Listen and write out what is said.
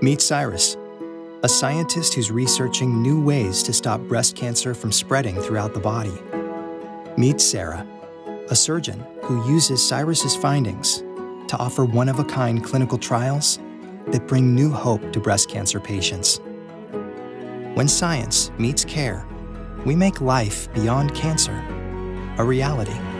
Meet Cyrus, a scientist who's researching new ways to stop breast cancer from spreading throughout the body. Meet Sara, a surgeon who uses Cyrus's findings to offer one-of-a-kind clinical trials that bring new hope to breast cancer patients. When science meets care, we make life beyond cancer a reality.